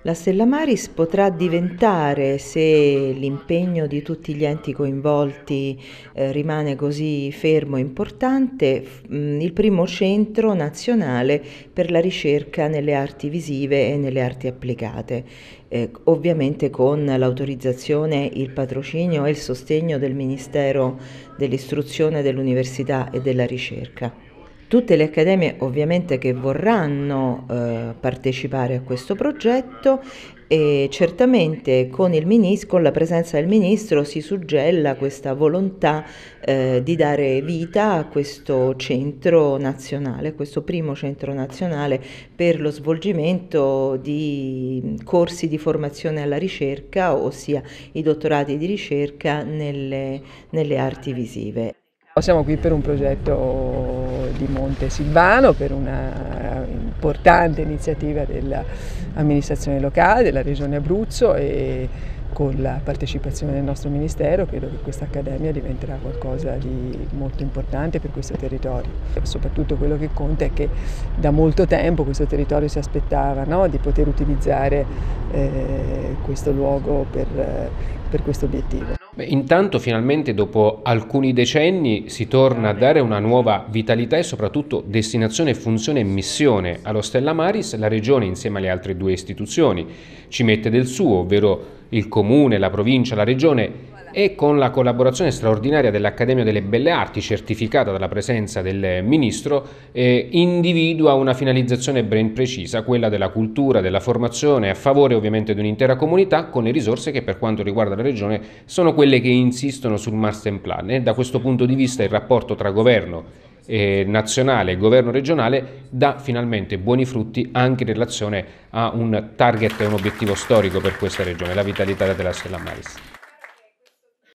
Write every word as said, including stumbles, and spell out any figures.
La Stella Maris potrà diventare, se l'impegno di tutti gli enti coinvolti eh, rimane così fermo e importante, f- mh, il primo centro nazionale per la ricerca nelle arti visive e nelle arti applicate, eh, ovviamente con l'autorizzazione, il patrocinio e il sostegno del Ministero dell'Istruzione, dell'Università e della Ricerca. Tutte le accademie ovviamente che vorranno eh, partecipare a questo progetto e certamente con il minis- con la presenza del ministro si suggella questa volontà eh, di dare vita a questo centro nazionale, questo primo centro nazionale per lo svolgimento di corsi di formazione alla ricerca, ossia i dottorati di ricerca nelle, nelle arti visive. Siamo qui per un progetto di Monte Silvano, per una importante iniziativa dell'amministrazione locale, della Regione Abruzzo, e con la partecipazione del nostro Ministero credo che questa accademia diventerà qualcosa di molto importante per questo territorio. Soprattutto quello che conta è che da molto tempo questo territorio si aspettava, no, di poter utilizzare eh, questo luogo per, per questo obiettivo. Beh, intanto finalmente dopo alcuni decenni si torna a dare una nuova vitalità e soprattutto destinazione, funzione e missione allo Stella Maris. La Regione insieme alle altre due istituzioni ci mette del suo, ovvero il Comune, la Provincia, la Regione, e con la collaborazione straordinaria dell'Accademia delle Belle Arti, certificata dalla presenza del Ministro, eh, individua una finalizzazione ben precisa, quella della cultura, della formazione, a favore ovviamente di un'intera comunità, con le risorse che per quanto riguarda la Regione sono quelle che insistono sul masterplan. E da questo punto di vista il rapporto tra governo eh, nazionale e governo regionale dà finalmente buoni frutti anche in relazione a un target e un obiettivo storico per questa regione, la vitalità della Stella Maris.